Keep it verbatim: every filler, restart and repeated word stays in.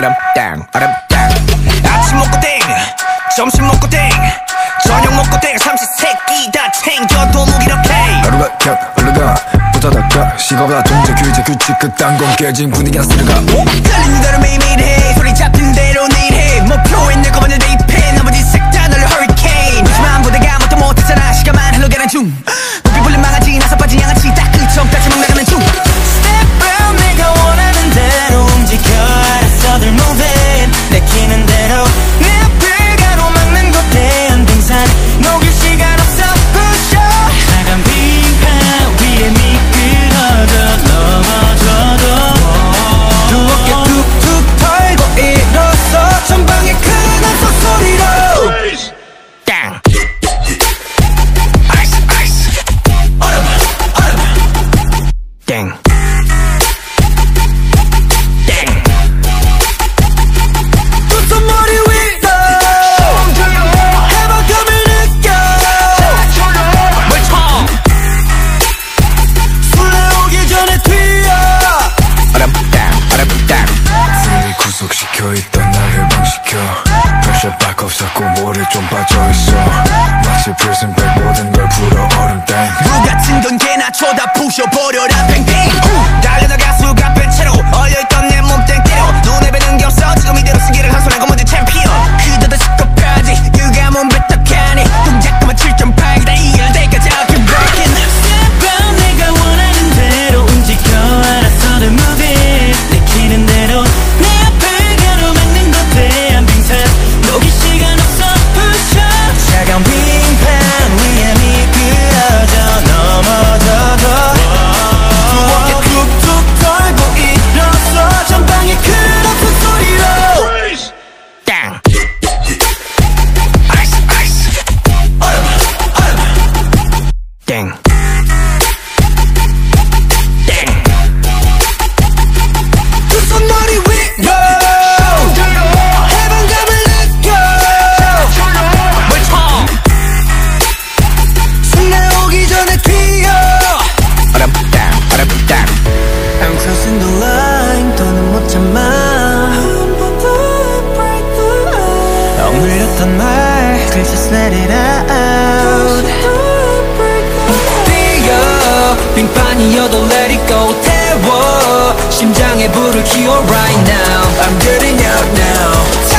얼음 땅 얼음 땅 아침 먹고 땡 점심 먹고 땡 저녁 먹고 땡 삼시세끼 다 챙겨도 무기력해 하루가 켜 얼르가 부다닥가 식어가 통제 규제 규칙 그딴 건 깨진 분위기나 쓰러가 떨리는 대로 매일매일 해 소리 잡힌 대로 내일 해 목표에 내 거만을 대입해 나머지 색다 널 허리케인 하지만 보다가 아무것도 못했잖아 시간만 흘러가는 중 높이 불린 망아지 나서 빠진 양아치 딱 그 점까지 막 나가는 중 Step out 내가 원하는 대로 움직여 알았어 들 moving 내키는 대로 내 앞을 가로막는 거대한 빙산 녹일 시간 없어 push up 차가운 빙판 위에 미끄러져 넘어져도 두 어깨 툭툭 털고 일어서 전방에 큰 함성 소리로 땅 아이스 아이스 얼음 얼음 땡 있던 날 해방시켜 프레셔 박 없었고 모래 좀 빠져있어 마치 프리즌 브레이크 모든 걸 풀어 얼음 땡 물 같은 건 개나 쳐다 부셔버려라 뱅뱅 달려나가 수가 뺀 채로 얼려있던 내 몸 땡때려 눈에 뵈는 게 없어 지금 이대로 쓰기를 한 손에 고문진 챔피언 그저도 시급까지 누가 몸 뱉떡하니 동작 그만 칠 점 팔 다 이길 때까지 I'll keep working Step out 내가 원하는 대로 움직여 알아서 들 moving 내키는 대로 내 앞을 가로막는 거대한 빙산 녹일 시간 없어 push up 차가운 빙판 위에 미끄러져 넘어져도 두 어깨 툭툭 털고 일어서 전방에 큰 아픈 소리로 땅 아이스 아이스 얼음 얼음 땡 I'm crossing the line 더는 못 참아 억눌렸던 말 Please just let it out 뛰어 빙판이어도 let it go 태워 심장에 불을 키워 right now I'm getting out now